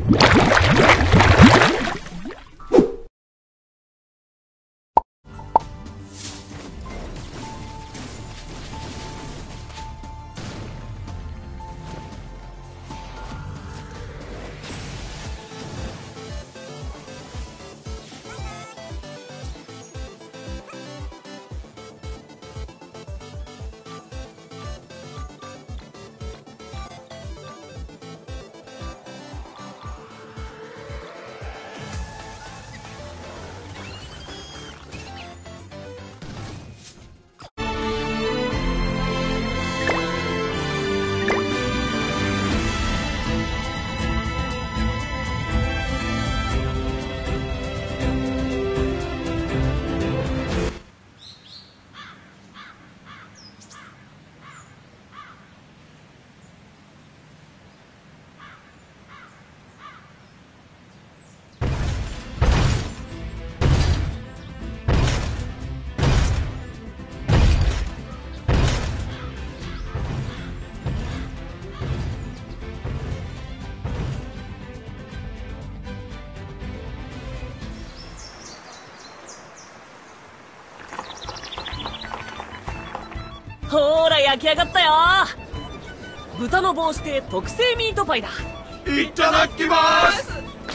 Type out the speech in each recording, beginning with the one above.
ほーら焼き上がったよ。豚の帽子で特製ミートパイだ。 いただきます。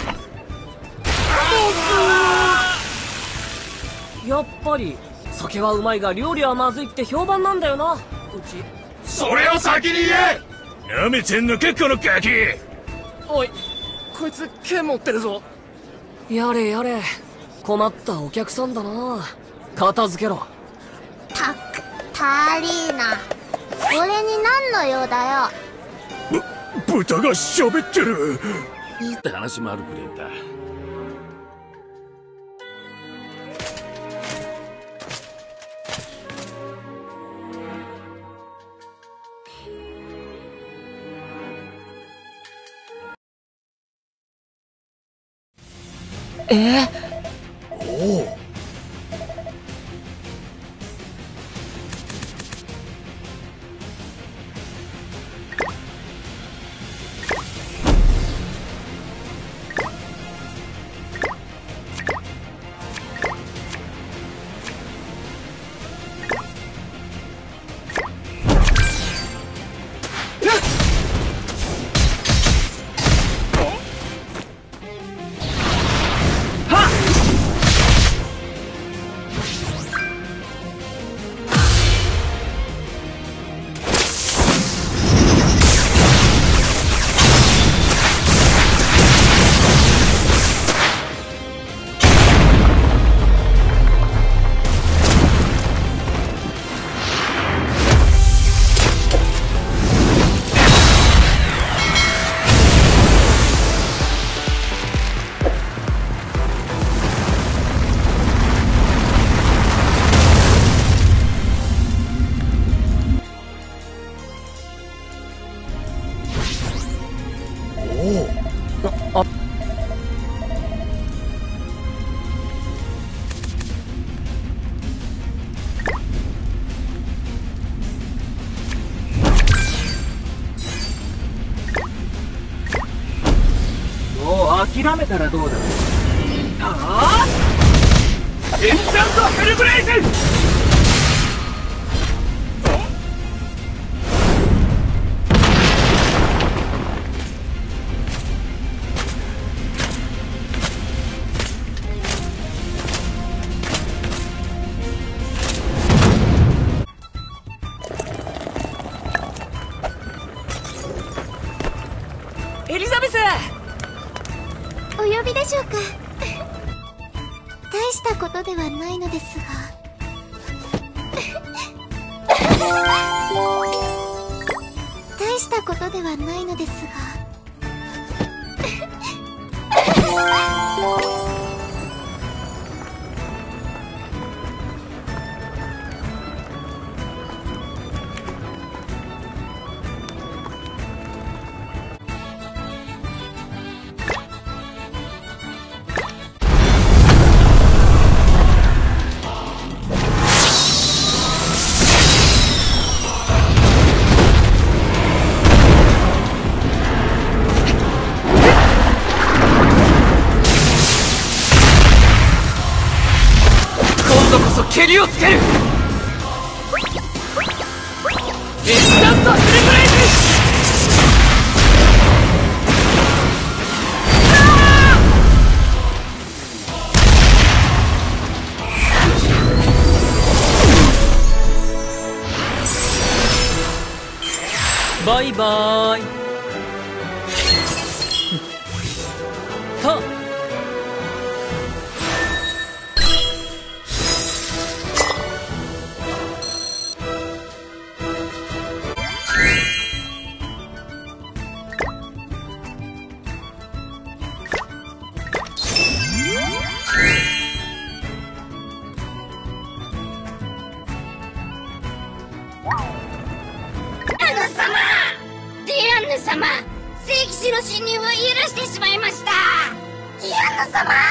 やっぱり酒はうまいが料理はまずいって評判なんだよな、うち。 それを先に言え。なめてんのかこのガキ。 おい、こいつ剣持ってるぞ。 やれやれ、困ったお客さんだな。片付けろ。 たくタリーナ、俺に何の用だよ。 豚が喋ってるって話もあるくれんだ。 おお。 諦めたらどうだ。ああ、エンチャントヘルブレイズ。エリザベス、 お呼びでしょうか。大したことではないのですが。大したことではないのですが。 けりをつける。エンチャントヘルブレイズ。 バイバーイと様、聖騎士の侵入を許してしまいました。ディアンヌ様。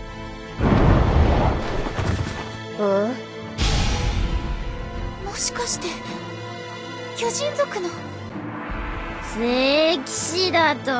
もしかして巨人族の聖騎士だと？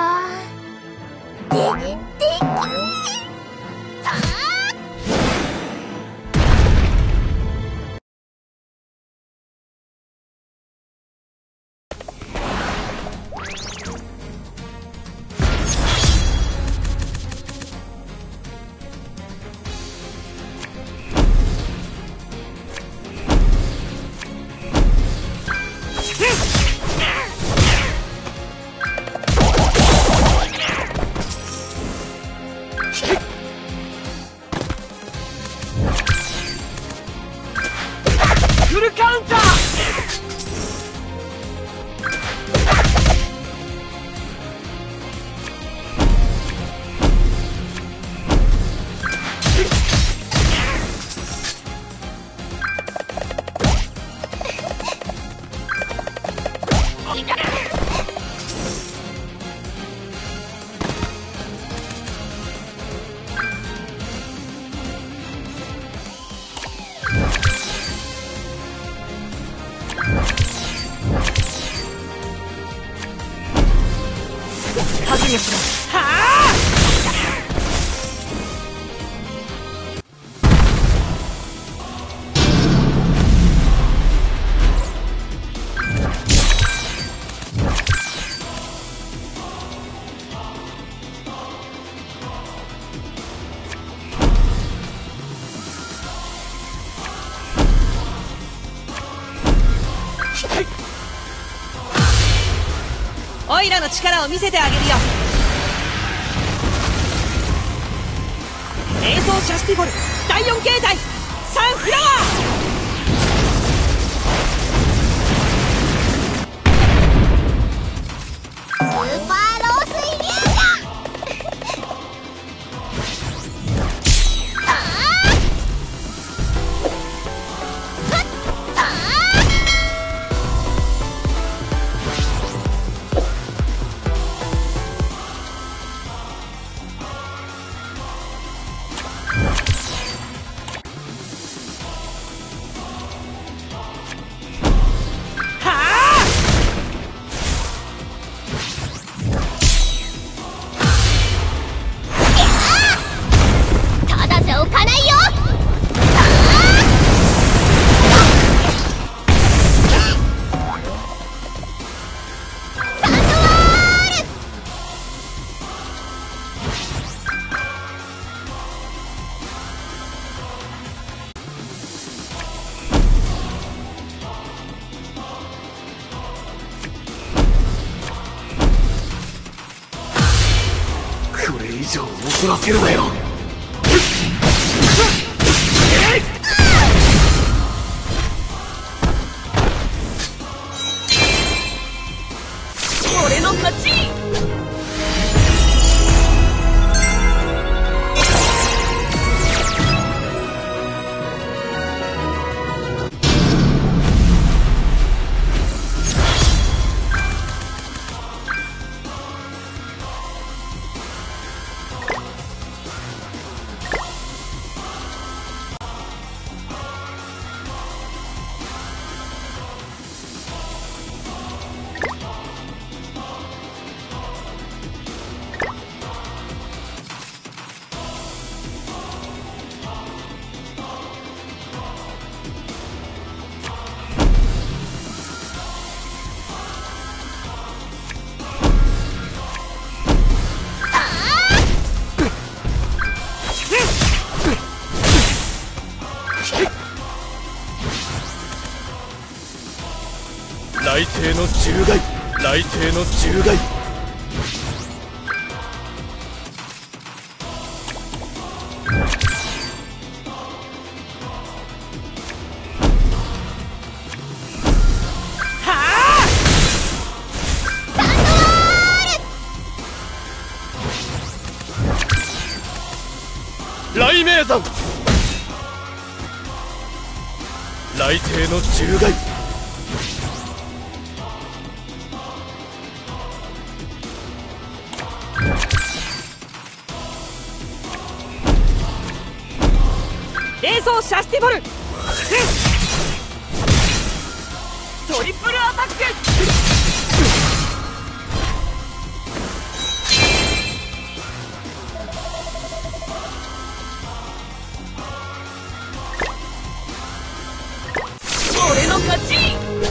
フルカウンター。 オイラの力を見せてあげるよ。冷蔵シャスティボル第4形態サンフラワスーパーロースイリュージョン。 これ以上怒らせるなよ。 俺の勝ち。 帝の獣害、雷帝の獣害。雷鳴山、雷帝の獣害。 冷蔵シャスティボル、トリプルアタック。俺の勝ち。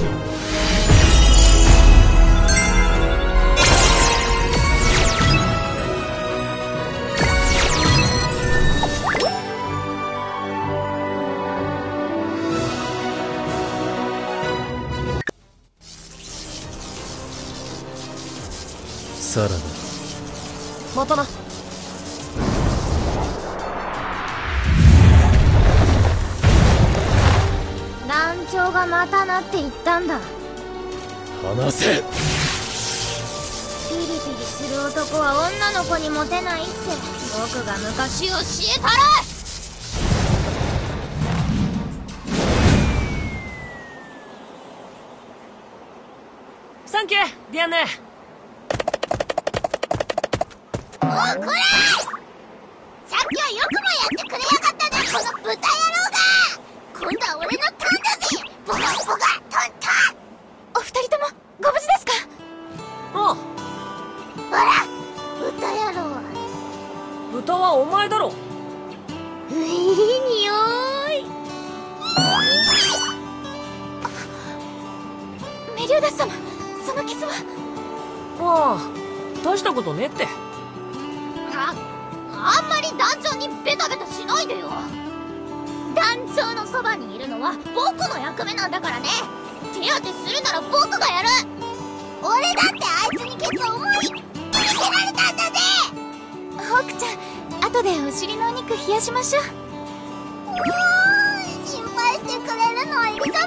さらばまたな。 団長がまたなって言ったんだ。 話せ。 ピリピリする男は女の子にモテないって僕が昔教えたら。 サンキューディアンヌ。 おこら！さっきはよくもやってくれやがったね、この豚野郎が！今度は俺のターンだぜ！ボガボガトントン！お二人ともご無事ですか？ ああ、 ほら豚野郎は。 豚はお前だろ。 いい匂い。メリオダス様、その傷は？ ああ、大したことねえって。 あんまり団長にベタベタしないでよ。団長のそばにいるのは僕の役目なんだからね。手当てするなら僕がやる。俺だってあいつにケツを思いっきり蹴られたんだぜ。ホークちゃん、後でお尻のお肉冷やしましょう。心配してくれるのはエリザ